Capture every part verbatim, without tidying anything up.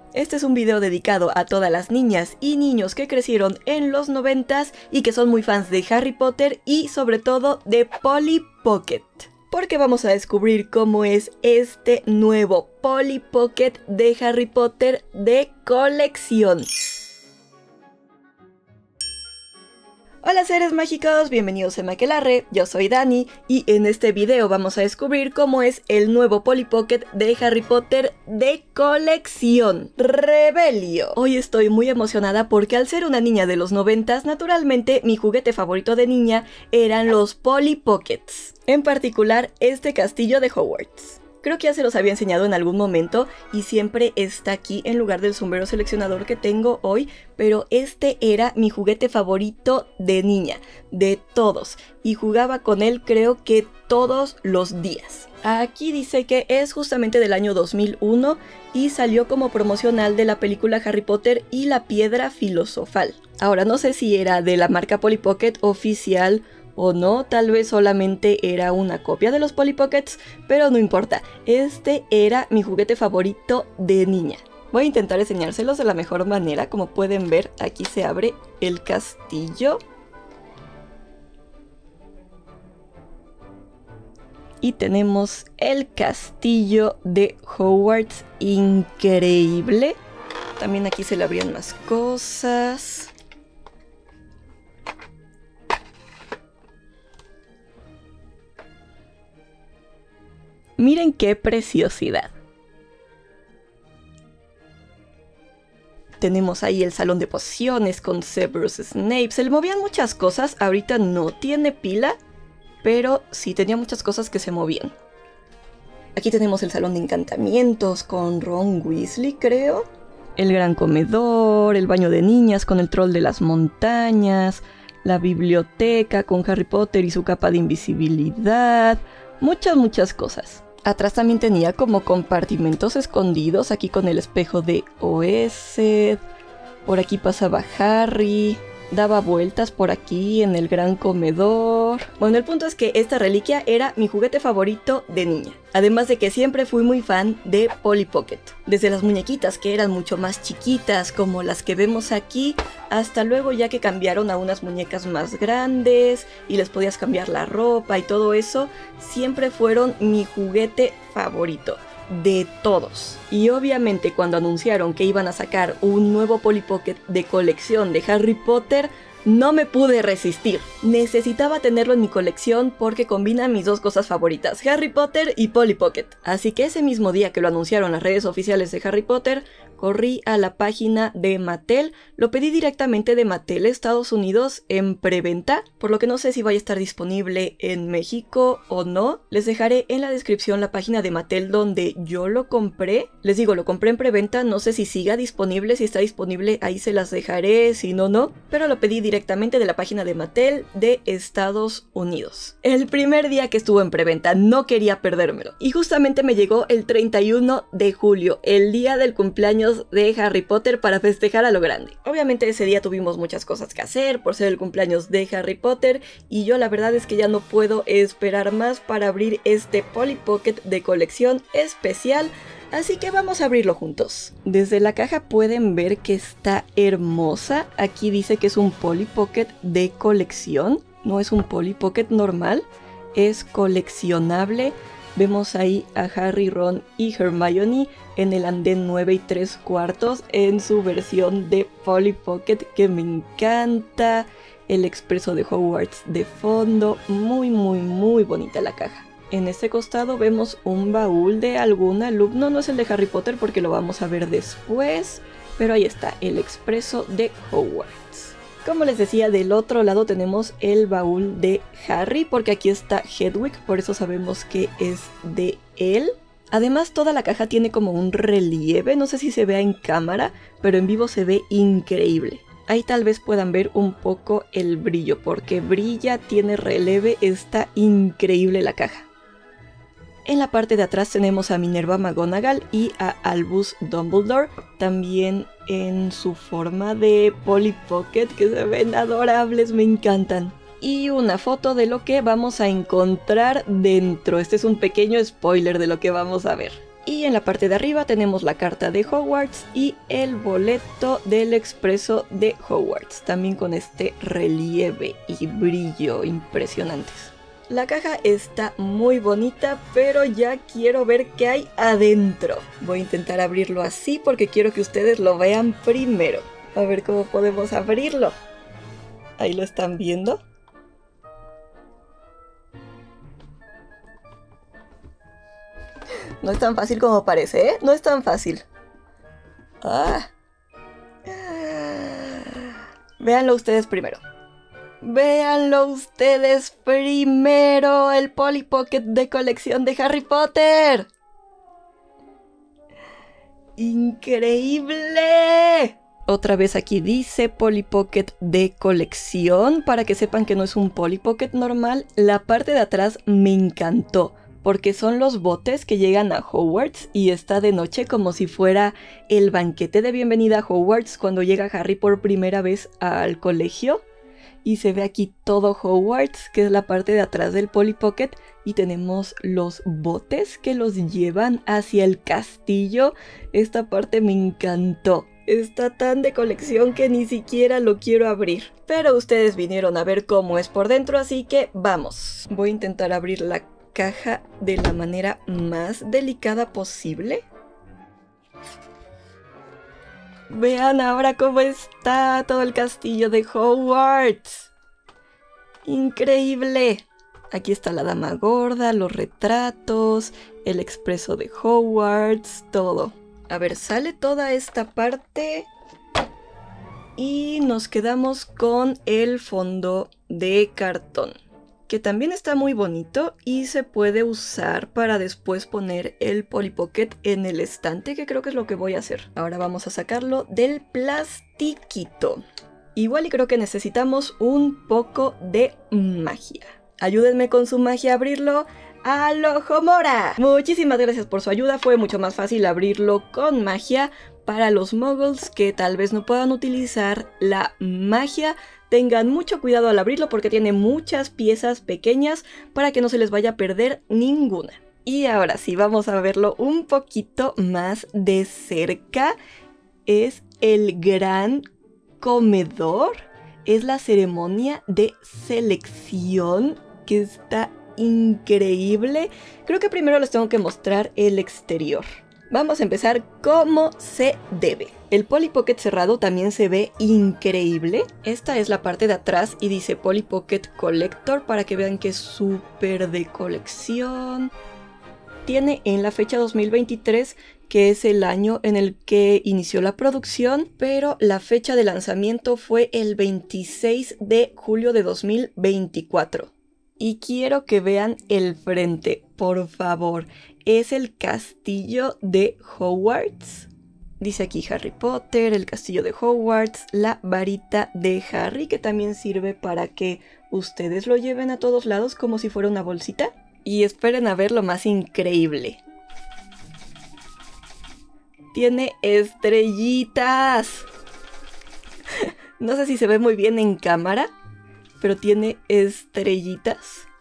Este es un video dedicado a todas las niñas y niños que crecieron en los noventas y que son muy fans de Harry Potter y sobre todo de Polly Pocket. Porque vamos a descubrir cómo es este nuevo Polly Pocket de Harry Potter de colección. Hola seres mágicos, bienvenidos a Maquelarre, yo soy Dani y en este video vamos a descubrir cómo es el nuevo Polly Pocket de Harry Potter de colección, Rebelio. Hoy estoy muy emocionada porque al ser una niña de los noventas, naturalmente mi juguete favorito de niña eran los Polly Pockets, en particular este castillo de Hogwarts. Creo que ya se los había enseñado en algún momento y siempre está aquí en lugar del sombrero seleccionador que tengo hoy, pero este era mi juguete favorito de niña, de todos, y jugaba con él creo que todos los días. Aquí dice que es justamente del año dos mil uno y salió como promocional de la película Harry Potter y la Piedra Filosofal. Ahora no sé si era de la marca Polly Pocket oficial o no, tal vez solamente era una copia de los Polly Pockets, pero no importa, este era mi juguete favorito de niña. Voy a intentar enseñárselos de la mejor manera. Como pueden ver, aquí se abre el castillo. Y tenemos el castillo de Hogwarts, increíble. También aquí se le abrían más cosas. Miren qué preciosidad. Tenemos ahí el salón de pociones con Severus Snape. Se le movían muchas cosas. Ahorita no tiene pila, pero sí tenía muchas cosas que se movían. Aquí tenemos el salón de encantamientos con Ron Weasley, creo. El gran comedor, el baño de niñas con el troll de las montañas. La biblioteca con Harry Potter y su capa de invisibilidad. Muchas, muchas cosas. Atrás también tenía como compartimentos escondidos, aquí con el espejo de Oesed. Por aquí pasaba Harry, daba vueltas por aquí en el gran comedor. Bueno, el punto es que esta reliquia era mi juguete favorito de niña. Además de que siempre fui muy fan de Polly Pocket. Desde las muñequitas que eran mucho más chiquitas, como las que vemos aquí, hasta luego ya que cambiaron a unas muñecas más grandes y les podías cambiar la ropa y todo eso, siempre fueron mi juguete favorito. De todos. Y obviamente cuando anunciaron que iban a sacar un nuevo Polly Pocket de colección de Harry Potter, no me pude resistir. Necesitaba tenerlo en mi colección porque combina mis dos cosas favoritas, Harry Potter y Polly Pocket. Así que ese mismo día que lo anunciaron las redes oficiales de Harry Potter, corrí a la página de Mattel, lo pedí directamente de Mattel Estados Unidos en preventa, por lo que no sé si vaya a estar disponible en México o no. Les dejaré en la descripción la página de Mattel donde yo lo compré. Les digo, lo compré en preventa, no sé si siga disponible, si está disponible ahí se las dejaré, si no, no. Pero lo pedí directamente de la página de Mattel de Estados Unidos. El primer día que estuvo en preventa, no quería perdérmelo. Y justamente me llegó el treinta y uno de julio, el día del cumpleaños de Harry Potter para festejar a lo grande. Obviamente ese día tuvimos muchas cosas que hacer por ser el cumpleaños de Harry Potter y yo la verdad es que ya no puedo esperar más para abrir este Polly Pocket de colección especial, así que vamos a abrirlo juntos. Desde la caja pueden ver que está hermosa. Aquí dice que es un Polly Pocket de colección, no es un Polly Pocket normal, es coleccionable. Vemos ahí a Harry, Ron y Hermione en el andén nueve y tres cuartos en su versión de Polly Pocket que me encanta. El expreso de Hogwarts de fondo, muy muy muy bonita la caja. En este costado vemos un baúl de algún alumno, no es el de Harry Potter porque lo vamos a ver después, pero ahí está el expreso de Hogwarts. Como les decía, del otro lado tenemos el baúl de Harry, porque aquí está Hedwig, por eso sabemos que es de él. Además, toda la caja tiene como un relieve, no sé si se vea en cámara, pero en vivo se ve increíble. Ahí tal vez puedan ver un poco el brillo, porque brilla, tiene relieve, está increíble la caja. En la parte de atrás tenemos a Minerva McGonagall y a Albus Dumbledore, también en su forma de Polly Pocket, que se ven adorables, me encantan. Y una foto de lo que vamos a encontrar dentro. Este es un pequeño spoiler de lo que vamos a ver. Y en la parte de arriba tenemos la carta de Hogwarts y el boleto del expreso de Hogwarts, también con este relieve y brillo impresionantes. La caja está muy bonita, pero ya quiero ver qué hay adentro. Voy a intentar abrirlo así porque quiero que ustedes lo vean primero. A ver cómo podemos abrirlo. Ahí lo están viendo. No es tan fácil como parece, ¿eh? No es tan fácil. Ah. Véanlo ustedes primero. Véanlo ustedes primero. El Polly Pocket de colección de Harry Potter. ¡Increíble! Otra vez aquí dice Polly Pocket de colección. Para que sepan que no es un Polly Pocket normal. La parte de atrás me encantó. Porque son los botes que llegan a Hogwarts y está de noche como si fuera el banquete de bienvenida a Hogwarts cuando llega Harry por primera vez al colegio. Y se ve aquí todo Hogwarts, que es la parte de atrás del Polly Pocket. Y tenemos los botes que los llevan hacia el castillo. Esta parte me encantó. Está tan de colección que ni siquiera lo quiero abrir. Pero ustedes vinieron a ver cómo es por dentro, así que vamos. Voy a intentar abrir la caja de la manera más delicada posible. Vean ahora cómo está todo el castillo de Hogwarts. ¡Increíble! Aquí está la dama gorda, los retratos, el expreso de Hogwarts, todo. A ver, sale toda esta parte y nos quedamos con el fondo de cartón, que también está muy bonito y se puede usar para después poner el Polly Pocket en el estante, que creo que es lo que voy a hacer. Ahora vamos a sacarlo del plastiquito. Igual y creo que necesitamos un poco de magia. Ayúdenme con su magia a abrirlo. ¡Alohomora! Muchísimas gracias por su ayuda, fue mucho más fácil abrirlo con magia. Para los muggles que tal vez no puedan utilizar la magia, tengan mucho cuidado al abrirlo porque tiene muchas piezas pequeñas para que no se les vaya a perder ninguna. Y ahora sí, vamos a verlo un poquito más de cerca. Es el gran comedor. Es la ceremonia de selección que está increíble. Creo que primero les tengo que mostrar el exterior. Vamos a empezar como se debe. El Polly Pocket cerrado también se ve increíble. Esta es la parte de atrás y dice Polly Pocket Collector para que vean que es súper de colección. Tiene en la fecha dos mil veintitrés, que es el año en el que inició la producción, pero la fecha de lanzamiento fue el veintiséis de julio de dos mil veinticuatro. Y quiero que vean el frente, por favor. Es el castillo de Hogwarts. Dice aquí Harry Potter, el castillo de Hogwarts, la varita de Harry, que también sirve para que ustedes lo lleven a todos lados como si fuera una bolsita. Y esperen a ver lo más increíble. Tiene estrellitas. No sé si se ve muy bien en cámara, pero tiene estrellitas.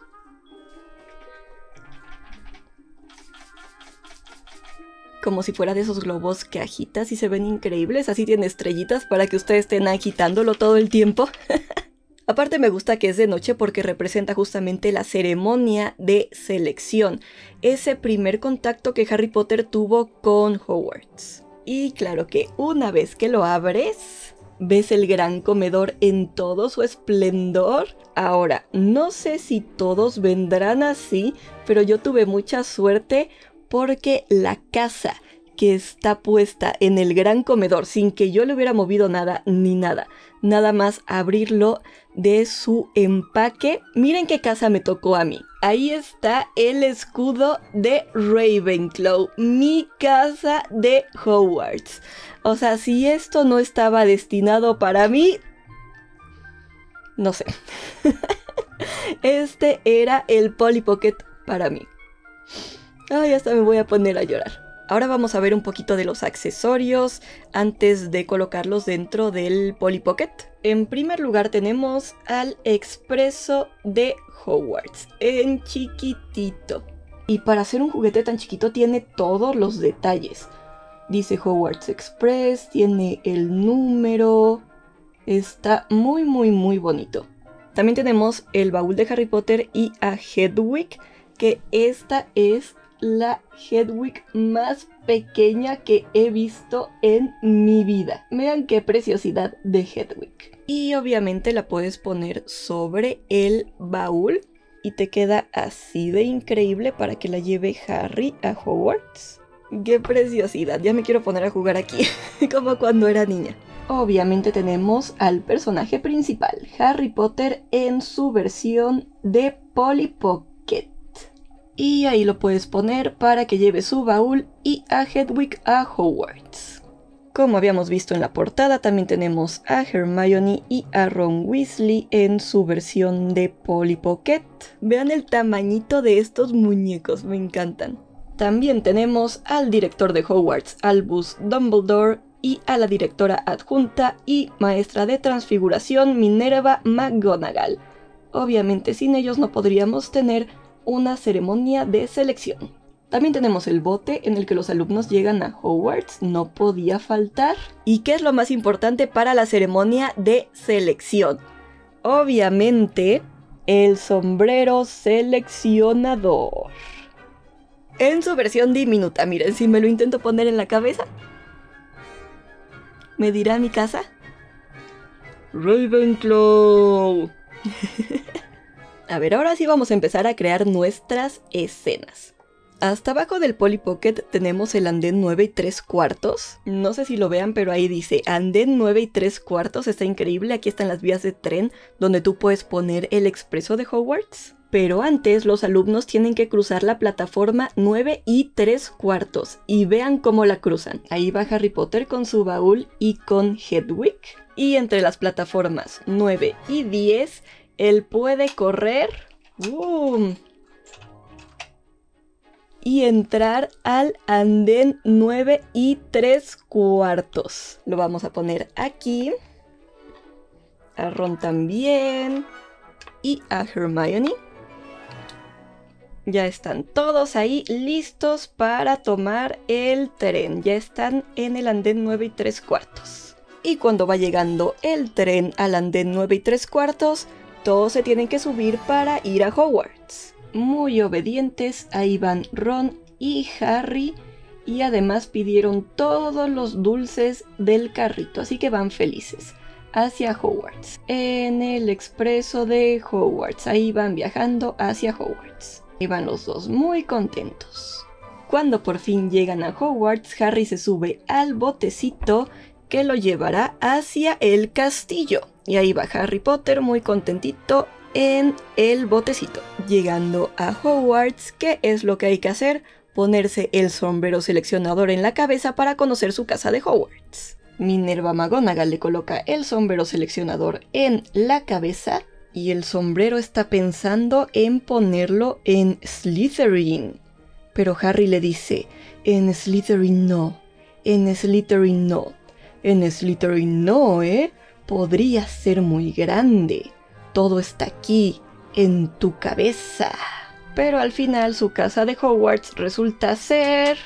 Como si fuera de esos globos que agitas y se ven increíbles. Así tiene estrellitas para que ustedes estén agitándolo todo el tiempo. Aparte me gusta que es de noche porque representa justamente la ceremonia de selección. Ese primer contacto que Harry Potter tuvo con Hogwarts. Y claro que una vez que lo abres, ves el gran comedor en todo su esplendor. Ahora, no sé si todos vendrán así, pero yo tuve mucha suerte porque la casa que está puesta en el gran comedor, sin que yo le hubiera movido nada ni nada, nada más abrirlo de su empaque, miren qué casa me tocó a mí. Ahí está el escudo de Ravenclaw, mi casa de Hogwarts. O sea, si esto no estaba destinado para mí, no sé. Este era el Polly Pocket para mí. Ay, hasta me voy a poner a llorar. Ahora vamos a ver un poquito de los accesorios antes de colocarlos dentro del Polly Pocket. En primer lugar tenemos al expreso de Hogwarts, en chiquitito. Y para hacer un juguete tan chiquito tiene todos los detalles. Dice Hogwarts Express, tiene el número. Está muy muy muy bonito. También tenemos el baúl de Harry Potter y a Hedwig, que esta es la Hedwig más pequeña que he visto en mi vida. Vean qué preciosidad de Hedwig. Y obviamente la puedes poner sobre el baúl y te queda así de increíble para que la lleve Harry a Hogwarts. ¡Qué preciosidad! Ya me quiero poner a jugar aquí, como cuando era niña. Obviamente tenemos al personaje principal, Harry Potter en su versión de Polly Pocket. Y ahí lo puedes poner para que lleve su baúl y a Hedwig a Hogwarts. Como habíamos visto en la portada, también tenemos a Hermione y a Ron Weasley en su versión de Polly Pocket. Vean el tamañito de estos muñecos, me encantan. También tenemos al director de Hogwarts, Albus Dumbledore, y a la directora adjunta y maestra de transfiguración, Minerva McGonagall. Obviamente sin ellos no podríamos tener una ceremonia de selección. También tenemos el bote en el que los alumnos llegan a Hogwarts, no podía faltar. ¿Y qué es lo más importante para la ceremonia de selección? Obviamente, el sombrero seleccionador. En su versión diminuta, miren, si me lo intento poner en la cabeza, ¿me dirá mi casa? Ravenclaw. A ver, ahora sí vamos a empezar a crear nuestras escenas. Hasta abajo del Polly Pocket tenemos el andén nueve y tres cuartos. No sé si lo vean, pero ahí dice andén nueve y tres cuartos. Está increíble. Aquí están las vías de tren donde tú puedes poner el expreso de Hogwarts. Pero antes los alumnos tienen que cruzar la plataforma nueve y tres cuartos. Y vean cómo la cruzan. Ahí va Harry Potter con su baúl y con Hedwig. Y entre las plataformas nueve y diez, él puede correr. ¡Uh! Y entrar al andén nueve y tres cuartos. Lo vamos a poner aquí. A Ron también. Y a Hermione. Ya están todos ahí listos para tomar el tren. Ya están en el andén nueve y tres cuartos. Y cuando va llegando el tren al andén nueve y tres cuartos, todos se tienen que subir para ir a Hogwarts. Muy obedientes, ahí van Ron y Harry, y además pidieron todos los dulces del carrito, así que van felices hacia Hogwarts. En el expreso de Hogwarts, ahí van viajando hacia Hogwarts. Y van los dos muy contentos. Cuando por fin llegan a Hogwarts, Harry se sube al botecito que lo llevará hacia el castillo. Y ahí va Harry Potter muy contentito en el botecito. Llegando a Hogwarts, ¿qué es lo que hay que hacer? Ponerse el sombrero seleccionador en la cabeza para conocer su casa de Hogwarts. Minerva McGonagall le coloca el sombrero seleccionador en la cabeza y el sombrero está pensando en ponerlo en Slytherin. Pero Harry le dice, en Slytherin no, en Slytherin no, en Slytherin no, ¿eh? Podría ser muy grande. Todo está aquí, en tu cabeza. Pero al final su casa de Hogwarts resulta ser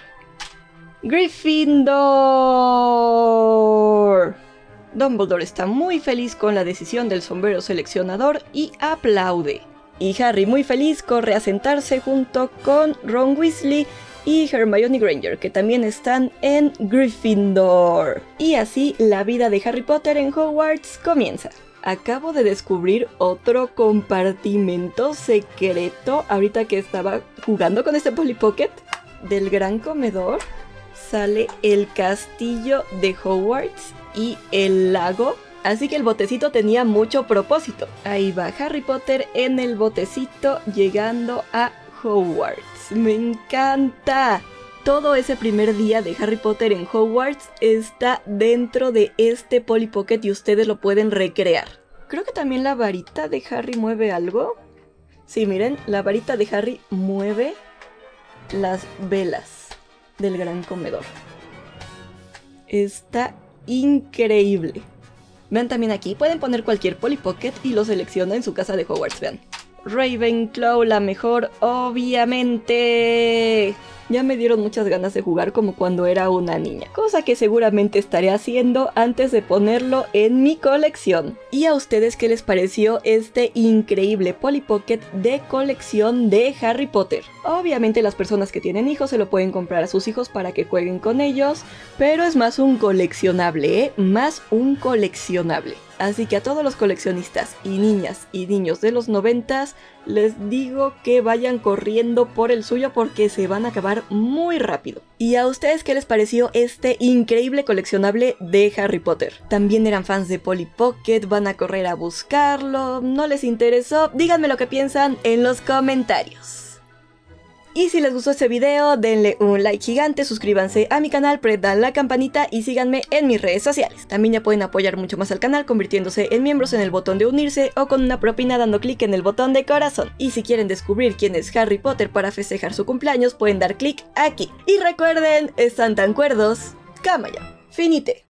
Gryffindor. Dumbledore está muy feliz con la decisión del sombrero seleccionador y aplaude. Y Harry, muy feliz, corre a sentarse junto con Ron Weasley y Hermione Granger, que también están en Gryffindor. Y así la vida de Harry Potter en Hogwarts comienza. Acabo de descubrir otro compartimento secreto ahorita que estaba jugando con este Polly Pocket. Del gran comedor sale el castillo de Hogwarts y el lago. Así que el botecito tenía mucho propósito. Ahí va Harry Potter en el botecito llegando a Hogwarts. ¡Me encanta! Todo ese primer día de Harry Potter en Hogwarts está dentro de este Polly Pocket y ustedes lo pueden recrear. Creo que también la varita de Harry mueve algo. Sí, miren, la varita de Harry mueve las velas del gran comedor. Está increíble. Vean también aquí, pueden poner cualquier Polly Pocket y lo selecciona en su casa de Hogwarts, vean. Ravenclaw la mejor, obviamente. Ya me dieron muchas ganas de jugar como cuando era una niña, cosa que seguramente estaré haciendo antes de ponerlo en mi colección. ¿Y a ustedes qué les pareció este increíble Polly Pocket de colección de Harry Potter? Obviamente las personas que tienen hijos se lo pueden comprar a sus hijos para que jueguen con ellos, pero es más un coleccionable, ¿eh? Más un coleccionable. Así que a todos los coleccionistas y niñas y niños de los noventas, les digo que vayan corriendo por el suyo porque se van a acabar muy rápido. ¿Y a ustedes qué les pareció este increíble coleccionable de Harry Potter? ¿También eran fans de Polly Pocket? ¿Van a correr a buscarlo? ¿No les interesó? Díganme lo que piensan en los comentarios. Y si les gustó este video, denle un like gigante, suscríbanse a mi canal, prendan la campanita y síganme en mis redes sociales. También ya pueden apoyar mucho más al canal convirtiéndose en miembros en el botón de unirse o con una propina dando clic en el botón de corazón. Y si quieren descubrir quién es Harry Potter para festejar su cumpleaños, pueden dar clic aquí. Y recuerden, están tan cuerdos, cama ya, finite.